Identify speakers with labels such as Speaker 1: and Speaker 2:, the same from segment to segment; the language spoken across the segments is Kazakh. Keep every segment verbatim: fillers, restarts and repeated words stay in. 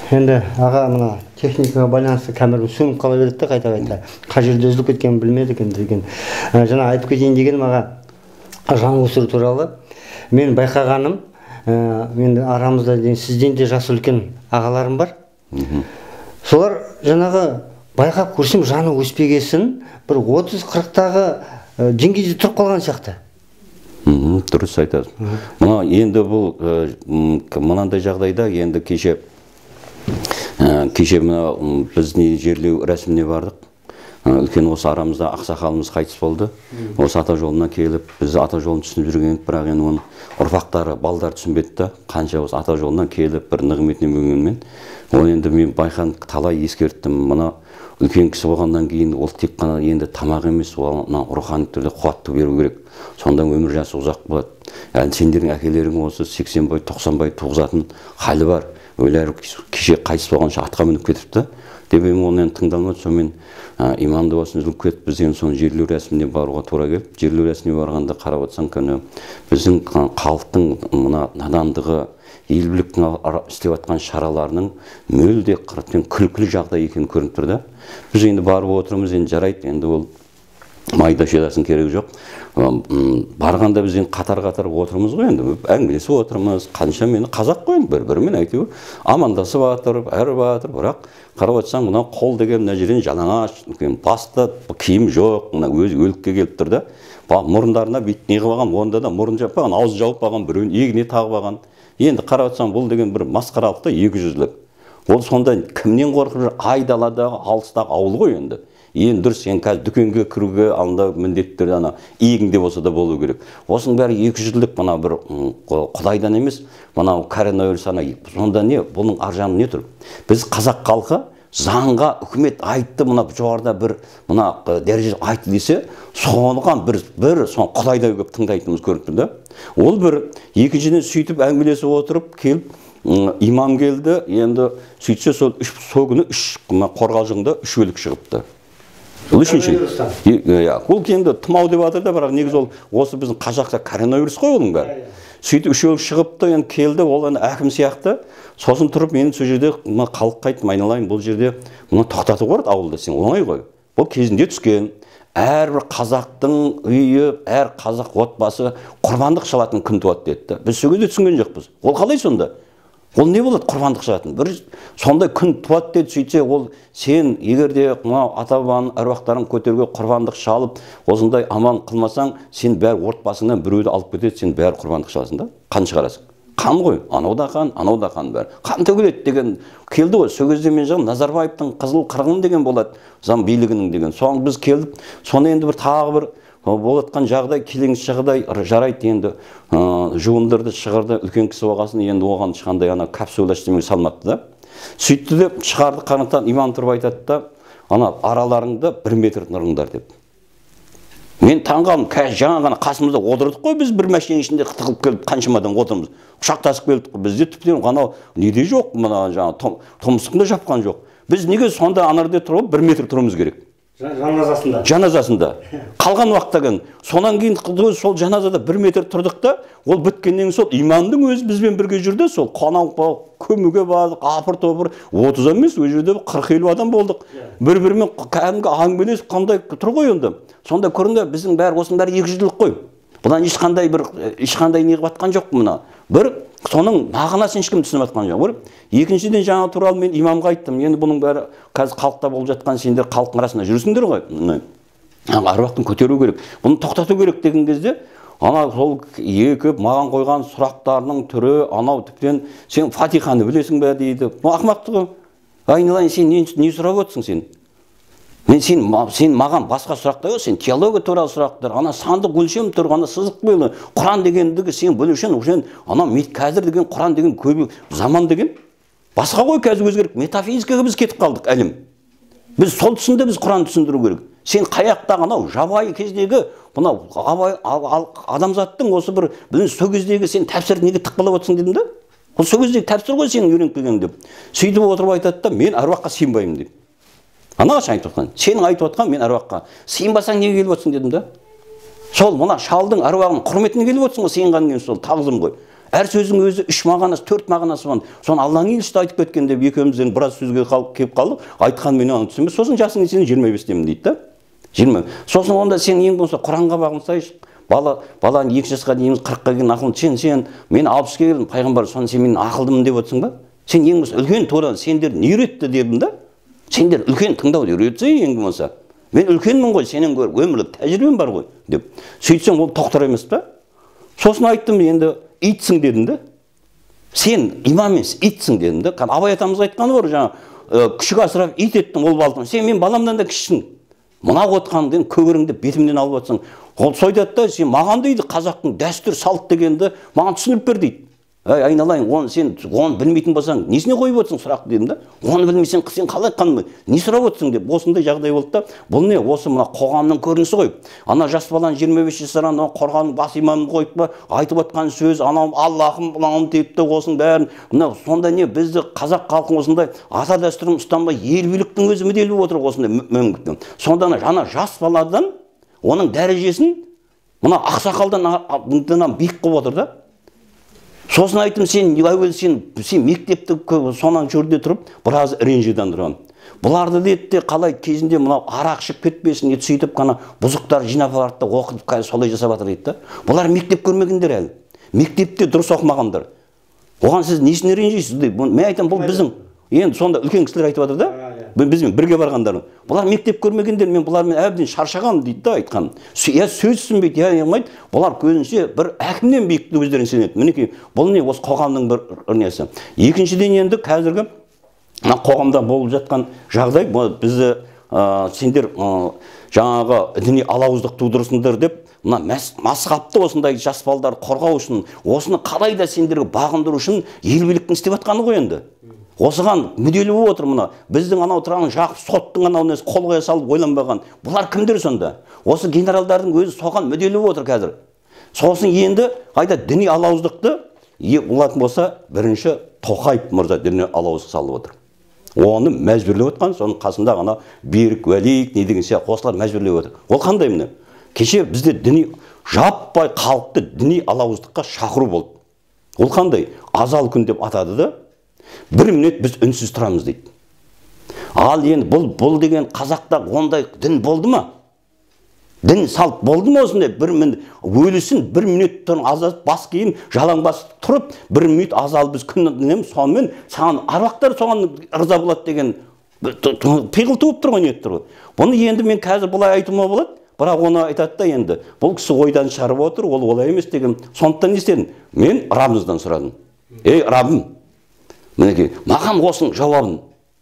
Speaker 1: Енді аға мына техникаға байланысты камера сөніп қала береді де қайта-қайта. Қай жерде үзіліп кеткенін білмеді екен деген. Жаңа айтып кетейін дегенім аға жан өсіру туралы. Мен байқағаным, мен арамызда сізден де жасы үлкен ағаларым бар. Солар жаңағы байқап көрсем жаны өспегесін бір отыз қырықтағы деңгейде тұрып қалған сияқты.
Speaker 2: Дұрыс айтасыз. Мына енді бұл мынандай жағдайда енді кеше кеше мына біз не жерлеу рәсіміне бардық. Үлкен осы арамызда ақсақалымыз қайтыс болды. Осы ата жолына келіп, біз ата жолын түсініп жүрген, бірақ енді оның ұрпақтары, балдар түсінбеді да, қанша осы ата жолына келіп бір нығметіне бөлгенмен. Ол енді мен байқан талай ескерттім. Мына үлкен кісі болғаннан кейін ол тек қана енді тамақ емес, ол рухани түрде қуатты беру керек. Сонда өмір жасы ұзақ болады. Yani сендердің әкелерің осы сексен бай, тоқсан бай туғызатын халі бар. Өлер кеше қайтыс болғанша атқа мініп кетіпті. Дебем оны тыңдалмады. Сонымен иманды болсын үзіліп кетіп, біз енді соны жерлеу рәсіміне баруға тура келіп, жерлеу рәсіміне барғанда қарап отырсаң, күні біздің халықтың мына надандығы, ел биліктің істеп жатқан шараларының мүлде қырықтан күлкілі жағдай екені көрініп тұр да. Біз енді барып отырмыз, енді жарайды, енді ол майда шедасын керек жоқ. Барғанда біз енді қатар-қатар отырмыз ғой, енді әңгімелесіп отырмыз. Қанша мені қазақ қой, бір-бірімен әйтеуір амандасып жатыр, әрі жатыр, бірақ қарап отырсаң, мына қол деген мына жерден жалаңаш, баста киім жоқ, мына өзі өлікке келіп тұр да. Мұрындарына бүйтіп не қылып алған, онда да мұрын жауып алған, аузын жауып алған, біреуін иегіне тағып алған. Енді қарап отырсаң, бұл деген бір масқаралық та екі жүзділік. Ол сонда кімнен қорқып жүр? Айдаладағы, алыстағы ауыл ғой енді. Енді дұрыс, сен қазір дүкенге кіруге алында міндеттер ана иегіңде болса да болу керек. Осының бәрі екі жүзділік, мына бір құдайдан емес, мына коронавирус ана сонда не? Бұның ар жағында не тұр? Біз қазақ халқы заңға үкімет айтты, мына жоғарыда бір мына дәреже айтты десе, соған бір бір сон құдайдай көп тыңдайтынымыз көрініп тұр да. Ол бір екіншіден сөйтіп әңгімелесіп отырып келіп, имам келді, енді сөйтсе сол үш сол күні үш қорғалжыңда үш өлік шығыпты. Ол үшінші. Ол енді тұмау деп жатыр да, бірақ негізі ол осы біздің қазақта коронавирус қой оның бәрі. Сөйтіп үш өлік шығыпты, енді келді, ол әкім сияқты. Сосын тұрып, мен сол жерде халыққа айттым, айналайын, бұл жерде мұны тоқтатып қойды ауылда, сен оңай ғой. Бұл кезінде түскен. Әрбір қазақтың үйі, әр қазақ отбасы құрбандық шалатын күн туады деді. Біз сол кезде түсінген жоқпыз. Ол қалай сонда? Ол не болады құрбандық шалатын? Бір сондай күн туады деді, сөйтсе, ол сен егерде мына ата-бабаның әруақтарын көтеруге құрбандық шалып, осындай аман қылмасаң, сен бәрі отбасыңнан біреуді алып кетеді, сен бәрі құрбандық шаласың да? Қан шығарасың. Қан ғой, анау да қан, анау да қан бәрі. Қан төгіледі деген келді ғой. Сол кезде мен жағын Назарбаевтың қызыл қырғын деген болады, заң билігінің деген. Соң біз келдік, соны енді бір тағы бір болатқан жағдай, келеңіз жағдай жарайды, енді жуындырды, шығырды, үлкен кісі оғасын, енді оған шыққандай ана капсула ештеңе салмапты да. Сөйтті деп шығарды, қанаттан имам тұрып айтады да, ана араларыңда бір метр нұрыңдар деп. Мен таңғалдым, жаңа ғана қасымызда отырдық қой, біз бір мәшиненің ішінде тығылып келіп қаншамадан отырмыз. Құшақтасып келдік қой, бізде тіптен ғана неде жоқ, мына жаңа тұмсығында жапқан жоқ. Біз неге сонда анарда тұрып бір метр тұруымыз керек?
Speaker 1: Жаназасында.
Speaker 2: Жаназасында. Қалған уақыттан сонан кейін сол жаназада бір метр тұрдық та, ол біткеннен сол имамдың өзі бізбен бірге жүрді, сол қанау көмуге бардық, апыр-топыр, отыз емес, ол жерде қырық елу адам болдық. Бір-бірімен кәдімгі әңгімелесіп қандай тұр ғой енді. Сонда көрінді, біздің бәрі осының бәрі екі жүзділік қой. Бұдан ешқандай бір ешқандай не қылып жатқан жоқ мына. Бір соның мағынасын ешкім түсініп жатқан жоқ. Екіншіден жаңа туралы мен имамға айттым. Енді бұның бәрі қазір халықта болып жатқан, сендер халықтың арасында жүрсіңдер ғой. Аруақтың көтеру керек. Бұны тоқтату керек деген кезде, ана сол екі маған қойған сұрақтарының түрі, анау тіптен сен Фатиханы білесің бе дейді. Ақымақты ғой. Айналайын, сен не сұрап отырсың сен? Мен сен, сен маған басқа сұрақтар, сен теология туралы сұрақтар, ана сандық өлшем тұр, ана сызық белгі, Құран дегендігі сен білушен, уже ана қазір деген Құран деген көбі заман деген басқа ғой қазір өзгеріп, метафизикаға біз кетіп қалдық әлем. Біз сол түсінде біз Құран түсіндіру керек. Сен қаяқтағы анау жабайы кездегі мынау адамзаттың осы бір білін сол кездегі сен тәпсірді неге тықпалап отырсың дедім да? Ол сол кездегі тәпсір ғой сенің үйреніп келген деп. Сөйтіп отырып айтады да, мен әруаққа сенбаймын деп. Анағаш айтып отқан, сенің айтып отқан мен әруаққа сенбасаң неге келіп отырсың дедім да. Сол мына шалдың әруағының құрметіне келіп отырсың ғой, сенғаннан кейін сол тағзым ғой. әр сөздің өзі үш мағынасы, төрт мағынасы бар. Соны Алланың елшісі айтып кеткен деп екеумізден біраз сөзге келіп қалдық. Айтқан мен оны түсінбей, сосын жасың сен жиырма бестемін дейді да. жиырма. Сосын онда сен ең болса Құранға бағынсайшы. Бала баланың екі жасқа дейін қырыққа келген ақыл, сен сен мен алпысқа келдім, пайғамбар, соны сен менің ақылдымын деп отырсың ба? Сен ең болса үлкен Тораны сендер не үйретті дедім да. Сендер үлкен тыңдауды үйретсе ең болса. Мен үлкенмін ғой, сенен гөрі өмірлік тәжірибем бар ғой деп. Сөйтсем ол тоқтар емес па? Сосын айттым, енді итсің дедім да. Сен имам емес, итсің дедім да. Абай атамыз айтқаны бар, жаңа күшік асырап ит еттің ол балдың. Сен мен баламнан да кішісің. Мына отқандың көгіріңді бетімнен алып жатсың. Ол сойдады да, сен маған дейді қазақтың дәстүр салт дегенді маған түсініп бер дейді. Ай, айналайын, оны сен оны білмейтін болсаң, несіне қойып отырсың сұрақ дедім да. Оны білмесең, сен қалай қанмай, не сұрап отырсың деп. Осындай жағдай болды да. Бұл не? Осы мына қоғамның көрінісі ғой. Ана жас баланы жиырма бес жасар ана қорғанның бас имамын қойып па, айтып отқан сөз, анау Аллахым, мынауым деп те осының бәрін. Мына сонда не бізді қазақ халқын осындай ата дәстүрін ұстанбай ел биліктің өзі мүдделі отыр осындай мүмкін. Сонда ана жас баладан оның дәрежесін мына ақсақалдан биік қылып отыр да. Сосын айттым, сен әуел сен сен мектепті сонан жүрде тұрып, біраз ренжиден тұрған. Бұларды деді, қалай кезінде мынау арақ ішіп кетпесін, ет сөйтіп қана бұзықтар жинап аларды да оқытып солай жасап жатыр дейді. Бұлар мектеп көрмегендер әлі. Мектепте дұрыс оқымағандар. Оған сіз несіне ренжисіз деп. Мен айтам, бұл біздің енді сонда үлкен кісілер айтып жатыр да. Бізбен бірге барғандар. Бұлар мектеп көрмегендер, мен бұлармен әбден шаршаған дейді да айтқан. Я сөз түсінбейді, я алмайды. Бұлар көзінше бір әкімнен биікті өздерін сенеді. Мінекей, бұл не осы қоғамның бір несі. Екіншіден енді қазіргі қоғамда болып жатқан жағдай, бізді сендер жаңағы діни алауыздық тудырысыңдар деп, мына масхабты осындай жас балдар қорғау үшін, осыны қалай да сендерге бағындыру үшін ел биліктің істеп жатқаны ғой енді. Осыған мүдделі болып отыр мына. Біздің анау тұрған Жақып соттың анау несі қол қоя салып ойланбаған. Бұлар кімдер сонда? Осы генералдардың өзі соған мүдделі болып отыр қазір. Сосын енді қайда діни алауыздықты болатын болса, бірінші Тоқаев мырза діни алауыздық салып отыр. Оны мәжбүрлеп отқан, соның қасында ғана Берік, Уәлиев, не деген сияқты осылар мәжбүрлеп отыр. Ол қандай міне? Кеше бізде діни жаппай халықты діни алауыздыққа шақыру болды. Ол қандай? Азал күн деп атады да. Бір минут біз үнсіз тұрамыз дейді. Ал енді бұл, бұл деген қазақта ондай дін болды ма? Дін салт болды ма осындай? Бір минут өлісін, бір минут тұрын азат бас кейін, жалаң бас тұрып, бір минут азал біз күн дінеміз, сонымен саған аруақтар соған ырза болады деген пиғыл туып тұрған еді тұр. Бұны енді мен қазір бұлай айтуыма болады, бірақ оны айтады да енді. Бұл кісі ойдан шығарып отыр, ол олай емес деген. Сондықтан не істедім? Мен Раббымыздан сұрадым. Ей, Раббым, мінекей, маған осының жауабын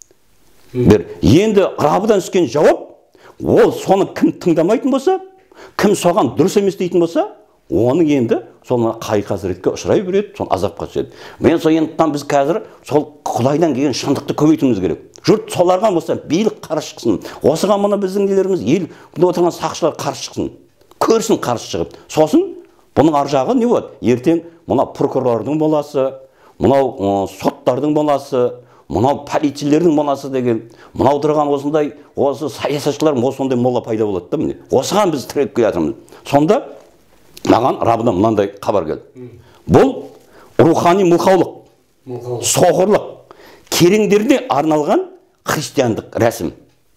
Speaker 2: бер. Енді Раббыдан түскен жауап, ол соны кім тыңдамайтын болса, кім соған дұрыс емес дейтін болса, оның енді соны қай қасіретке ұшырай береді, соны азапқа түседі. Мен сол ендіктен біз қазір сол Құдайдан келген шындықты көбейтуіміз керек. Жұрт соларға болса билік қарсы шықсын. Осыған мына біздің нелеріміз ел отырған сақшылар қарсы шықсын. Көрсін қарсы шығып. Сосын бұның ар жағы не болады? Ертең мына прокурорлардың боласы, мынау соттардың боласы, мынау полицейлердің моласы деген, мынау тұрған осындай, осы саясатшылар осындай мола пайда болады да міне. Осыған біз тірек келе жатырмыз. Сонда маған Раббыдан мынандай хабар келді. Бұл рухани мылқаулық, соғырлық, кереңдеріне арналған христиандық рәсім.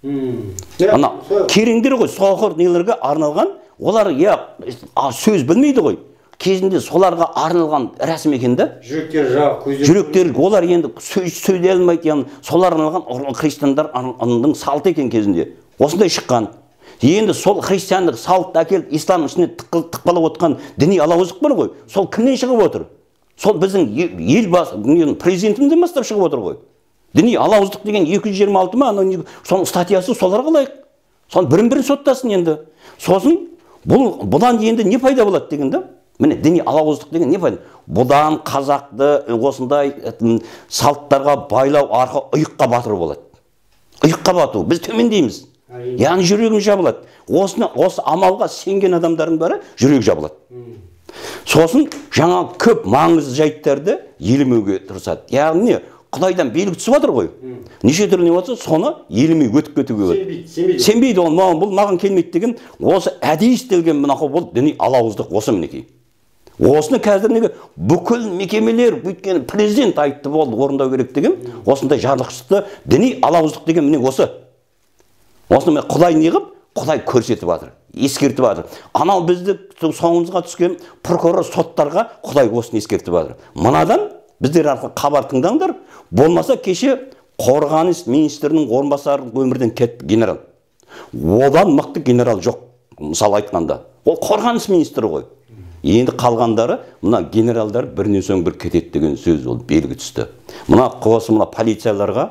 Speaker 2: Ана кереңдер ғой, соғыр нелерге арналған, олар я сөз білмейді ғой. Кезінде соларға арналған рәсім екен да.
Speaker 1: Жүректер жағы, көздер.
Speaker 2: Жүректер, олар енді сөйлей алмайды, яғни солар арналған христиандардың салты екен кезінде. Осындай шыққан. Енді сол христиандық салтты әкеліп исламның ішіне тықпалап отқан діни алауыздық бар ғой. Сол кімнен шығып отыр? Сол біздің елбасы, президентімізден бастап шығып отыр ғой. Діни алауыздық деген екі жүз жиырма алты ма, соның статьясы соларға лайық. Соны бірін-бірін соттасын енді. Сосын бұдан енді не пайда болады деген да? Міне, діни алауыздық деген не пайда? Бұдан қазақты осындай салттарға байлау арқылы ұйыққа батыру болады. Ұйыққа бату. Біз төмендейміз. Яғни жүрегім жабылады. Осыны, осы амалға сенген адамдардың бәрі жүрек жабылады. Сосын жаңа көп маңызды жайттарды елемеуге тырысады. Яғни Құдайдан белгі түсіп отыр ғой. Неше түрлі не болса, соны елемей өтіп кетуге болады.
Speaker 1: Сенбейді.
Speaker 2: Сенбейді, ол бұл маған келмейді деген, осы әдейі істелген мынау бұл діни алауыздық осы мінекей. Осыны қазір неге бүкіл мекемелер, өйткені президент айтты болды орындау керек деген, осындай жарлық шықты, діни алауыздық деген міне осы. Осыны мен Құдай не қып, Құдай көрсетіп жатыр, ескертіп жатыр. Анау бізді соңымызға түскен прокурор соттарға Құдай осыны ескертіп жатыр. Мынадан біздер арқылы хабар тыңдаңдар, болмаса кеше қорғаныс министрінің орынбасары өмірден кетті генерал. Одан мықты генерал жоқ, мысалы айтқанда. Ол қорғаныс министрі ғой. Енді қалғандары, мына генералдар бірінен соң бір кетеді деген сөз ол белгі түсті. Мына қосы мына полицияларға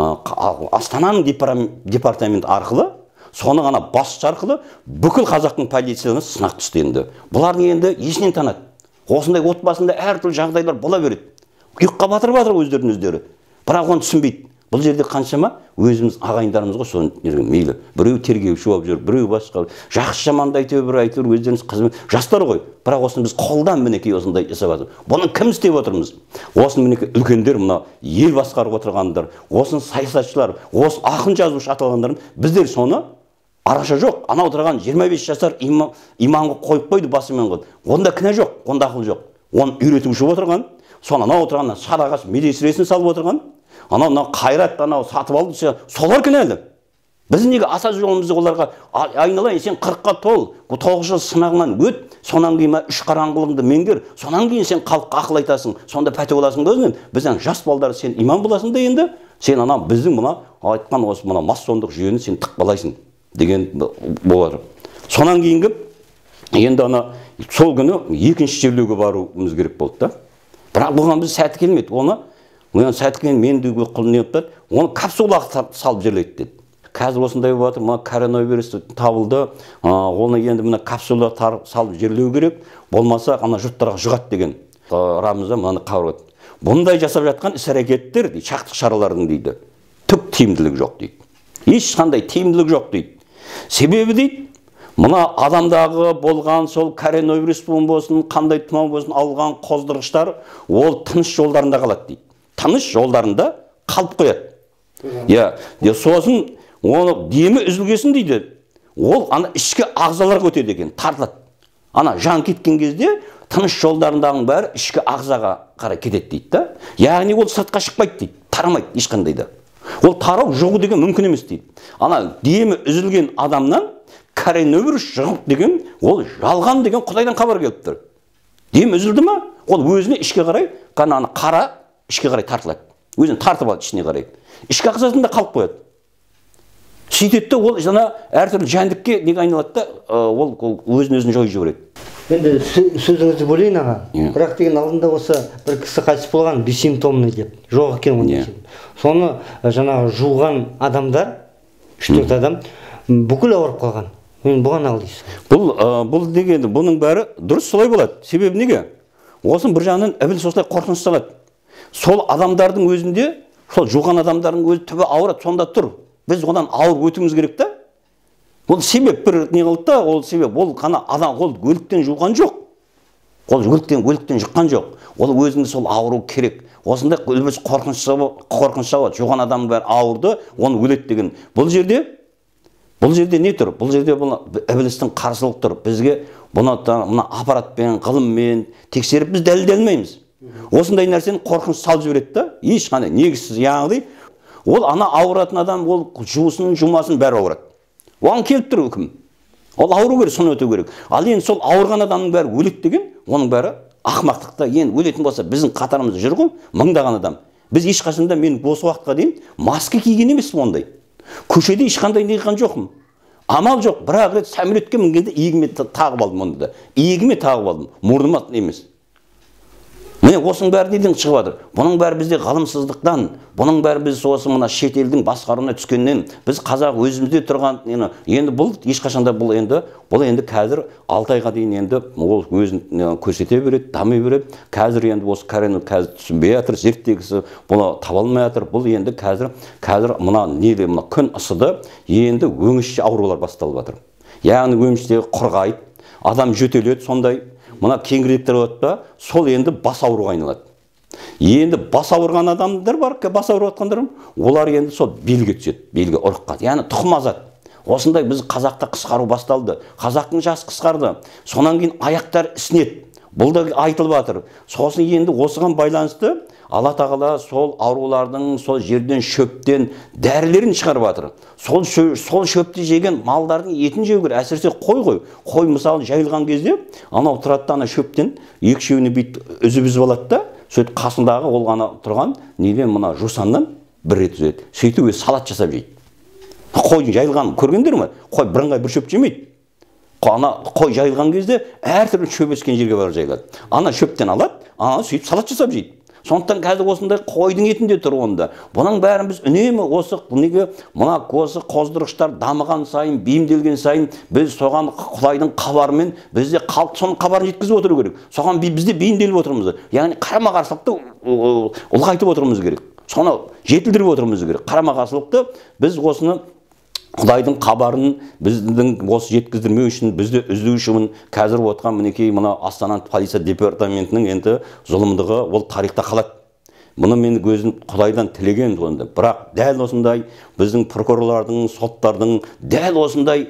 Speaker 2: Астананың департамент арқылы, соны ғана басшы арқылы бүкіл қазақтың полициясына сынақ түсті енді. Бұлардың енді есінен танады. Осындай отбасында әртүрлі жағдайлар бола береді. Ұйыққа батырып жатыр өздерінің өздері. Бірақ оны түсінбейді. Бұл жерде қаншама өзіміз ағайындарымыз ғой, соны мейлі. Біреу тергеуші болып жүр, біреу басқа. Жақсы жаманды айтып, бір айтып, өздеріңіз қызмет. Жастар ғой. Бірақ осыны біз қолдан мінекей осындай жасап жатыр. Бұны кім істеп отырмыз? Осыны мінекей үлкендер, мына ел басқарып отырғандар, осыны саясатшылар, осы ақын жазушы аталғандар, біздер соны араша жоқ. Ана отырған жиырма бес жасар иманға қойып қойды басымен қойды. Онда кінә жоқ, онда ақыл жоқ. Оны үйретуші отырған, соны ана отырғаннан садағасы медресесін салып отырған, анау мынау қайрат анау сатып алды, солар кінәлі. Біз неге аса жолымызды оларға айналайын, сен қырыққа тол, тоғыз жыл сынағынан өт, сонан кейін үш қараңғылығыңды меңгер, сонан кейін сен халыққа ақыл айтасың, сонда пәте боласың да өзінен. Біздің жас балдар сен имам боласың да енді, сен ана біздің мына айтқан осы мына массондық жүйені сен тықпалайсың деген болады. Сонан кейінгі енді ана сол күні екінші жерлеуге баруымыз керек болды да. Бірақ бұған біз сәті келмеді. Оны мен сәті келмеді, мен де құлын еттеді. Оны капсулаға салып жерлейді деді. Қазір осындай болып жатыр, мына коронавирус табылды, оны енді мына капсулаға салып жерлеу керек, болмаса ана жұрттарға жұғады деген рамызда мынаны қабырғады. Бұндай жасап жатқан іс-әрекеттер, шақтық шаралардың дейді, түк тиімділік жоқ дейді. Ешқандай тиімділік жоқ дейді. Себебі дейді, мына адамдағы болған сол коронавирус болсын, қандай тұмау болсын, алған қоздырғыштар, ол тыныш жолдарында қалады дейді. Тыныш жолдарында қалып қояды. Я, сосын оны демі үзілгесін дейді. Ол ана ішкі ағзаларға өтеді екен, тартылады. Ана жан кеткен кезде тыныш жолдарындағының бәрі ішкі ағзаға қарай кетеді дейді да. Яғни ол сыртқа шықпайды дейді, тарамайды ешқандай да. Ол тарау жоғы деген мүмкін емес дейді. Ана демі үзілген адамнан коронавирус жұғып деген, ол жалған деген Құдайдан хабар келіп тұр. Дем үзілді ма? Ол өзіне ішке қарай, қана қара ішке қарай тартылады. Өзін тартып алады ішіне қарай. Ішкі ағзасында қалып қояды. Сөйтеді, ол жаңа әртүрлі жәндікке неге айналады да, ол өзін-өзін жойып жібереді.
Speaker 1: Енді сөзіңізді бөлейін аға. Бірақ деген алдында осы бір кісі қайтыс болған бессимптомный деп, жоқ екен оны. Соны жаңағы жуған адамдар, үш төрт адам бүкіл ауырып қалған. Мен бұған алдайсыз.
Speaker 2: Бұл бұл дегенде бұның бәрі дұрыс солай болады. Себебі неге? Осын бір жағынан әбіл осылай қорқыныш салады. Сол адамдардың өзінде, сол жуған адамдардың өзі түбі ауырады, сонда тұр. Біз одан ауыр өтуіміз керек та. Ол себеп бір не қылды да, ол себеп, ол қана адам, ол өліктен жуған жоқ. Ол өліктен, өліктен жұққан жоқ. Ол өзінде сол ауыру керек. Осындай өлбес қорқыныш салады, жуған адамның бәрі ауырды, оны өледі деген. Бұл жерде, бұл жерде не тұр? Бұл жерде ібілістің қарсылық тұр. Бізге бұны аппаратпен, ғылыммен тексеріп біз дәлелдей. Осындай нәрсені қорқыныш салып жібереді да, ешқандай негізсіз, яғни ол ана ауыратын адам, ол жуысын, жумасын бәрі ауырады. Оған келіп тұр үкім. Ол ауру керек, соны өту керек. Ал енді сол ауырған адамның бәрі өледі деген, оның бәрі ақымақтықта. Енді өлетін болса, біздің қатарымызда жүр ғой, мыңдаған адам. Біз ешқашанда мен осы уақытқа дейін маска киген емеспін ондай. Көшеде ешқандай неғқан жоқпын. Амал жоқ, бірақ рет самолетке мінгенде иегіме тағып алдым оны да. Иегіме тағып алдым, мұрныма емес. Міне осының бәрі неден шығып жатыр? Бұның бәрі бізде ғылымсыздықтан, бұның бәрі біз осы мына шетелдің басқаруына түскеннен, біз қазақ өзімізде тұрған, енді бұл ешқашанда бұл енді, бұл енді қазір алты айға дейін енді ол өзін көрсете береді, дами береді. Қазір енді осы коронавирус қазір түсінбей жатыр, зерттегісі бұны таба алмай жатыр. Бұл енді қазір қазір мына неде мына күн ысыды, енді өңіште аурулар басталып жатыр. Яғни өңіштегі құрғайды, адам жөтеледі, сондай мына кеңірдектер өтті, сол енді бас ауруға айналады. Енді бас ауырған адамдар бар, бас ауырып жатқандар, олар енді сол белге түседі, белге ұрыққа. Яғни тұқым азады. Осындай біз қазақта қысқару басталды. Қазақтың жасы қысқарды. Сонан кейін аяқтар ісінеді. Бұл да айтылып жатыр. Сосын енді осыған байланысты Алла тағала сол аурулардың, сол жерден шөптен дәрілерін шығарып жатыр. Сол, сол шөпті жеген малдардың етін жеу керек. Әсіресе қой ғой. Қой мысалы жайылған кезде, анау тұрады ана шөптен екі-үшеуіне бүйтіп үзіп-үзіп алады да, сөйтіп қасындағы ол ғана тұрған неден мына жусаннан бір рет үзеді. Сөйтіп салат жасап жейді. Қойдың жайылғанын көргендер ме? Қой бірыңғай бір шөп жемейді. Ана қой жайылған кезде әртүрлі шөп өскен жерге барып жайылады. Ана шөптен алады, ана сөйтіп салат жасап жейді. Сондықтан қазір осындай қойдың етінде тұр онда. Бұның бәрін біз үнемі осы неге мына осы қоздырғыштар дамыған сайын, бейімделген сайын біз соған Құдайдың хабарымен бізде қалып соның хабарын жеткізіп отыру керек. Соған бізде бейімделіп отырмыз. Яғни қарама-қарсылықты ұлғайтып отырмыз керек. Соны жетілдіріп отырмыз керек. Қарама-қарсылықты біз осыны Құдайдың хабарын біздің осы жеткіздірмеу үшін, бізді үздіу үшін қазір отқан мінекей мына Астана полиция департаментінің енді зұлымдығы ол тарихта қалады. Мұны мен өзім Құдайдан тілеген сонда. Бірақ дәл осындай біздің прокурорлардың, соттардың дәл осындай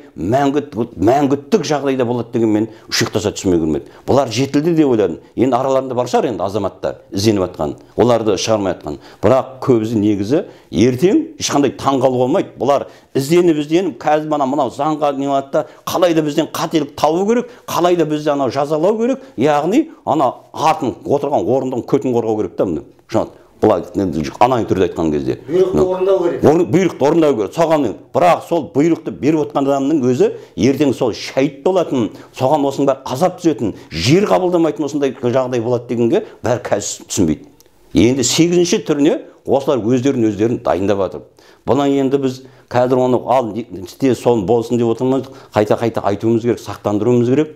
Speaker 2: мәңгүттік жағдайда болады деген мен ұшықтаса түсіме көрмеді. Бұлар жетілді деп ойладым. Енді араларында бар шығар енді азаматтар ізденіп жатқан, оларды шығармай жатқан. Бірақ көбісі негізі ертең ешқандай таңғалуға болмайды. Бұлар ізденіп ізденіп қазір мына мынау заңға неғатта қалай да бізден қателік табу керек, қалай да бізді анау жазалау керек, яғни ана артын отырған орындың көтін қорғау керек та мұны. Шын, бұлай анайы түрде айтқан кезде.
Speaker 1: Бұйрықты орындау керек.
Speaker 2: Бұйрықты орындау керек. Соған, бірақ сол бұйрықты беріп отқан адамның өзі ертең сол шәйт болатын, соған осының бәрі азап түсетін, жер қабылдамайтын осындай жағдай болады дегенге бәрі қазір түсінбейді. Енді сегізінші түріне осылар өздерін өздерін дайындап жатыр. Бұны енді біз қазір оны ал істе соны болсын деп отырмыз, қайта-қайта айтуымыз керек, сақтандыруымыз керек.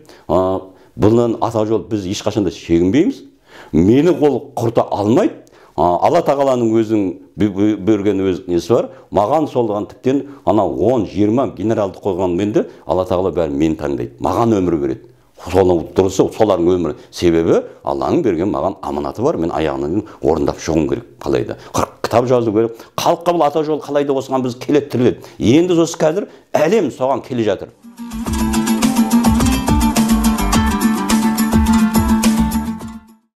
Speaker 2: Бұның ата жол біз ешқашанда шегінбейміз. Мені ол құрта алмайды. Алла тағаланың өзің берген өз несі бар. Маған солған тіптен ана он жиырма генералды қойған менде Алла тағала бәрі мені таңдайды. Маған өмір береді. Соның дұрысы солардың өмірі. Себебі Алланың берген маған аманаты бар. Мен аяғынан орындап шығуым керек. Қалайда кітап жазу керек. Халыққа бұл ата жол қалайда осыған біз келет тіріледі. Енді осы қазір әлем соған келе жатыр.